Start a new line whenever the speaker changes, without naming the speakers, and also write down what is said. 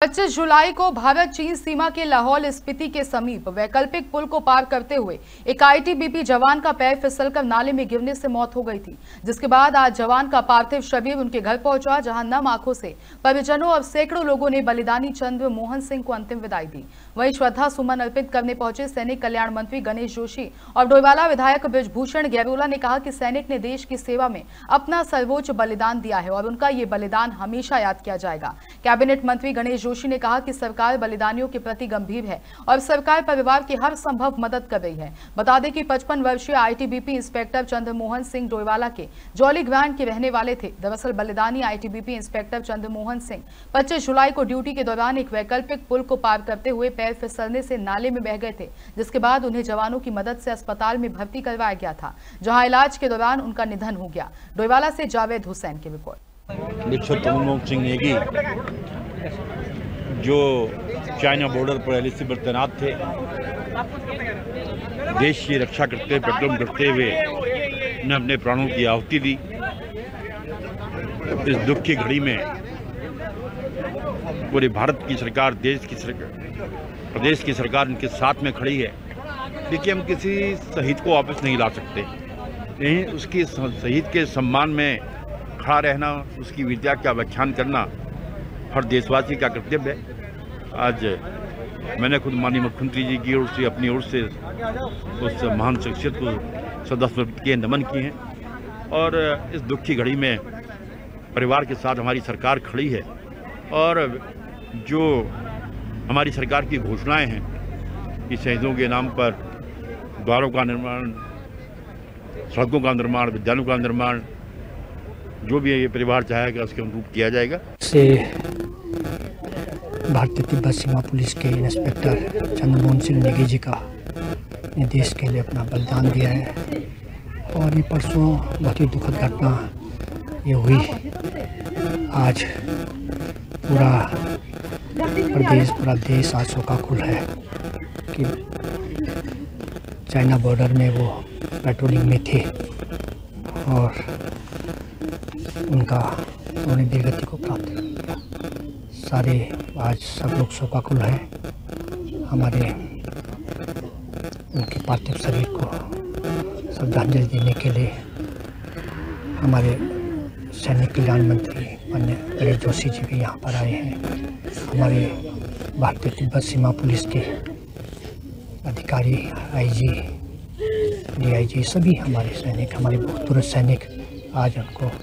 25 जुलाई को भारत चीन सीमा के लाहौल स्पीति के समीप वैकल्पिक पुल को पार करते हुए एक आईटीबीपी जवान का पैर फिसलकर नाले में गिरने से मौत हो गई थी, जिसके बाद आज जवान का पार्थिव शरीर उनके घर पहुंचा, जहां नम आंखों से परिजनों और सैकड़ों लोगों ने बलिदानी चंद्र मोहन सिंह को अंतिम विदाई दी। वहीं श्रद्धा सुमन अर्पित करने पहुंचे सैनिक कल्याण मंत्री गणेश जोशी और डोईवाला विधायक बृजभूषण गैरोला ने कहा कि सैनिक ने देश की सेवा में अपना सर्वोच्च बलिदान दिया है और उनका ये बलिदान हमेशा याद किया जाएगा। कैबिनेट मंत्री गणेश जोशी ने कहा कि सरकार बलिदानियों के प्रति गंभीर है और सरकार परिवार की हर संभव मदद कर रही है। बता दें कि 55 वर्षीय आईटीबीपी इंस्पेक्टर चंद्रमोहन सिंह डोईवाला के जौली ग्रांड के रहने वाले थे। दरअसल बलिदानी आईटीबीपी इंस्पेक्टर चंद्रमोहन सिंह 25 जुलाई को ड्यूटी के दौरान एक वैकल्पिक पुल को पार करते हुए पैर फिसलने से नाले में बह गए थे, जिसके बाद उन्हें जवानों की मदद से अस्पताल में भर्ती करवाया गया था, जहां इलाज के दौरान उनका निधन हो गया। डोईवाला से जावेद हुसैन की रिपोर्ट।
चंद्रमोहन सिंह नेगी जो चाइना बॉर्डर पर एलएसी पर तैनात थे, देश की रक्षा करते हुए, पेट्रोल करते हुए उन्हें अपने प्राणों की आहुति दी। इस दुख की घड़ी में पूरे भारत की सरकार, देश की सरकार, प्रदेश की सरकार उनके साथ में खड़ी है। देखिए, हम किसी शहीद को वापस नहीं ला सकते, नहीं, उसकी शहीद के सम्मान में खड़ा रहना, उसकी वीरता का व्याख्यान करना हर देशवासी का कर्तव्य है। आज मैंने खुद माननीय मुख्यमंत्री जी की ओर से, अपनी ओर से उस महान शख्सियत को श्रद्धासुमन किए, नमन किए हैं। और इस दुख की घड़ी में परिवार के साथ हमारी सरकार खड़ी है और जो हमारी सरकार की घोषणाएं हैं कि शहीदों के नाम पर द्वारों का निर्माण, सड़कों का निर्माण, विद्यालयों का निर्माण, जो भी ये परिवार चाहेगा उसके अनुरूप किया जाएगा।
से भारतीय तिब्बत सीमा पुलिस के इंस्पेक्टर चंद्रमोहन सिंह नेगी जी का ने देश के लिए अपना बलिदान दिया है और ये परसों बहुत ही दुखद घटना ये हुई। आज पूरा देश आज शोकाकुल है कि चाइना बॉर्डर में वो पेट्रोलिंग में थे और उन्होंने वीरगति को प्राप्त किया। सारे आज सब लोग शोकाकुल हैं। हमारे उनके पार्थिव शरीर को श्रद्धांजलि देने के लिए हमारे सैनिक कल्याण मंत्री माननीय गणेश जोशी जी भी यहाँ पर आए हैं। हमारे भारतीय तिब्बत सीमा पुलिस के अधिकारी, आईजी, डीआईजी, सभी हमारे सैनिक, हमारे भूतपूर्व सैनिक आज उनको